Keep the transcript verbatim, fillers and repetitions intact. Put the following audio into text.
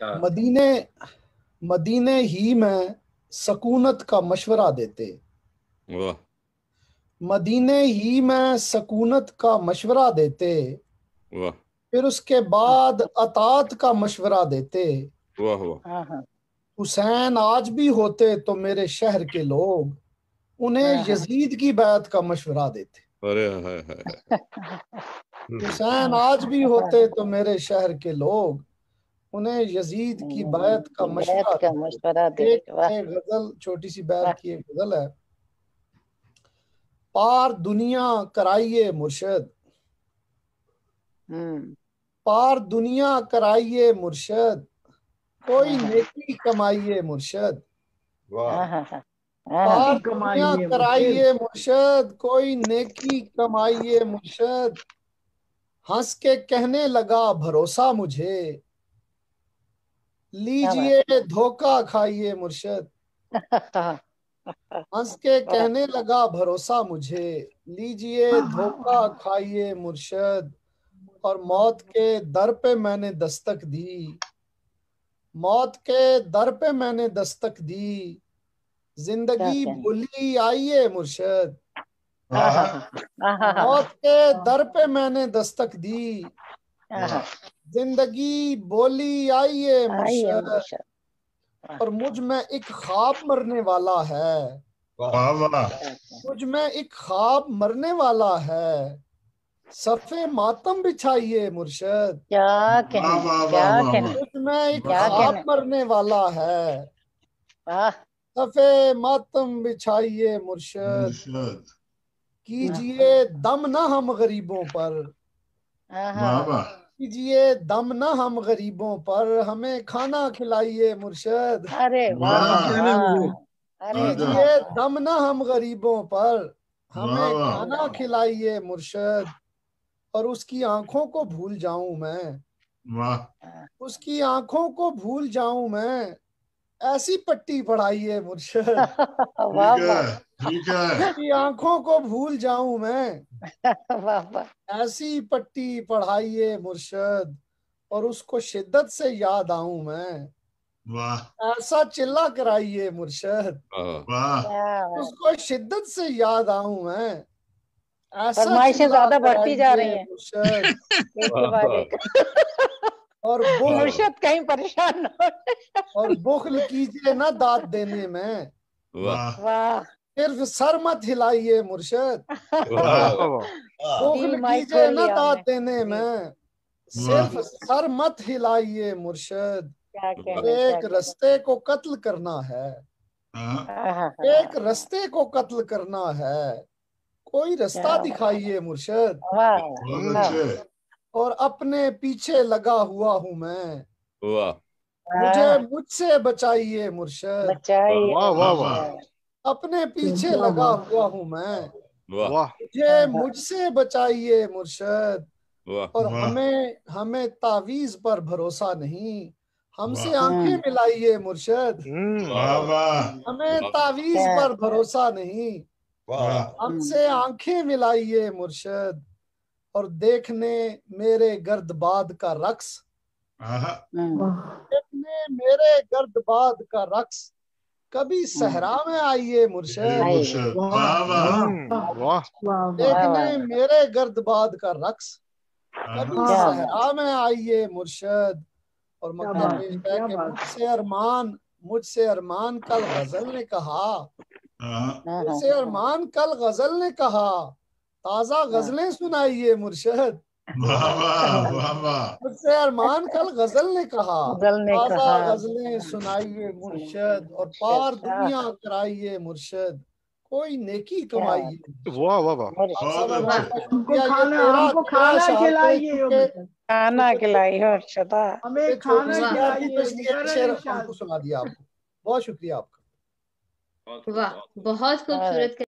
अच्छा मदीने मदीने ही में सकूनत का मशवरा देते, वाह मदीने ही में सकूनत का मशवरा देते, वाह फिर उसके बाद अतात का मशवरा देते। वाह वाह हाँ हाँ हुसैन आज भी होते तो मेरे शहर के लोग उन्हें हाँ हाँ। यजीद की बैत का मशवरा देते। अरे हाय हाय हाय हुसैन आज भी होते तो मेरे शहर के लोग उन्हें यजीद की बैत का मशवरा बैत का देते। मशवरा एक, देते। वाह एक गजल, छोटी सी बैत वाह। की एक गजल है। पार दुनिया कराइए मुर्शद, हम्म पार दुनिया कराइए मुर्शद, कोई हाँ नेकी कमाइए मुर्शद। हाँ हाँ हाँ हाँ। पार नेकी दुनिया कमाइए कराइए मुर्शद, कोई नेकी कमाइए मुर्शद। हंस के कहने लगा भरोसा मुझे, क्या बात लीजिए धोखा खाइए मुर्शद। है। हंस के कहने लगा भरोसा मुझे, लीजिए धोखा खाइए मुर्शद। और मौत के दर पे मैंने दस्तक दी, मौत के दर पे मैंने दस्तक दी, क्या जिंदगी कहने। बोली आइए मुर्शद। हाँ हाँ हाँ हाँ हाँ मौत के दर पे मैंने दस्तक दी, हाँ हाँ। जिंदगी बोली आइए आइए मुर्शद। मुर्शद। और मुझ में एक ख्वाब मरने वाला है, वाह वाह मुझ में एक ख्वाब मरने वाला है, सफे मातम बिछाइए मुर्शद। क्या वाह कहने वाह क्या वाह वाह कहने मुझ में एक क्या ख्वाब कहने। मरने वाला है, वाह सफे मातम बिछाइए मुर्शद। मुर्शद कीजिए दम ना हम गरीबों पर, हाँ वाह हाँ वाह कीजिए दम ना हम गरीबों पर, हमें खाना खिलाइए मुर्शद। अरे वाह वाह वाह। अरे वाह कीजिए वाह। दम ना हम गरीबों पर, वाह हमें वाह खाना खिलाइए मुर्शद। और उसकी आंखों को भूल जाऊं मैं, वाह उसकी आंखों को भूल जाऊं मैं, ऐसी पट्टी पढ़ाइए मुर्शद। वाह ठीक वाह है ठीक है उसकी आंखों को भूल जाऊं मैं, वाह वाह। ऐसी पट्टी पढ़ाइए मुर्शद। और उसको शिद्दत से याद आऊं मैं, वाह ऐसा चिल्ला कराइए मुर्शद। वाह वाह क्या बात। उसको शिद्दत से याद आऊं मैं, ऐसा फरमाइशें चिल्ला ज्यादा बढ़ती जा रही कराइए हैं मुर्शद। एक के बाद एक। और बुखल मुर्शद कहीं परेशान न हो। और बुखल कीजिए ना दाद देने में, वाह वाह वाह। सिर्फ सर मत हिलाइए मुर्शद। वाह बुखल दी माइक कीजिए खोल ना लिया दाद हमने। देने जी में, वाह सिर्फ सर मत हिलाइए मुर्शद। क्या और कहने क्या एक कहने। रस्ते को कत्ल करना है, हाँ हाँ हाँ एक हाँ। रस्ते को कत्ल करना है, कोई रास्ता क्या दिखाइए मुर्शद। वाह बहुत वाह अच्छे और अपने पीछे लगा हुआ हूं मैं, वाह मुझे वाह। मुझसे बचाइए मुर्शद। बचाइए वाह वाह वाह मुर्शद। अपने पीछे लगा हुआ हूं मैं, वाह मुझे मुझसे बचाइए मुर्शद। वाह और वाह हमें हमें तावीज पर भरोसा नहीं, हमसे वाह आंखें मिलाइए मुर्शद। वाह वाह हमें तावीज क्या। पर भरोसा नहीं, वाह हमसे आंखें मिलाइए मुर्शद। और देखने मेरे गर्दबाद का रक्स, हाँ देखने मेरे गर्दबाद का रक्स, कभी सहरा में आइए ये मुर्शद। आई मुर्शद वाह वाह वाह देखने मेरे गर्दबाद का रक्स, हाँ कभी क्या बात। सहरा में आइए मुर्शद। और क्या मकता बात पेश है, है क्या कि बात है। मुझसे अरमान, मुझसे अरमान कल गजल ने कहा, हाँ हाँ हाँ मुझसे अरमान कल गजल ने कहा, ताजा गजलें सुनाइए मुर्शद। वाह वाह वाह वाह मुझसे अरमान कल गजल ने कहा, गजल ने ताजा कहा। गजलें सुनाइए मुर्शद। और पार दुनिया कराइए मुर्शद, कोई नेकी क्या कमाइए। वाह वाह वाह मुर्शद। साहब बहुत बहुत अच्छे बहुत हमको शुक्रिया। ये खाना तेरह हमको तेरह खाना शहादतें खिलाइए चूंकि मुर्शद। खाना खिलाई मुर्शद। हमें ये छोटी खाना सी प्यार थी तो खिलाइए इसलिए ये मुकर्रर शेर इरशाद। हमको सुना दिया आपको। बहुत शुक्रिया आपका। वाह बहुत खूबसूरत।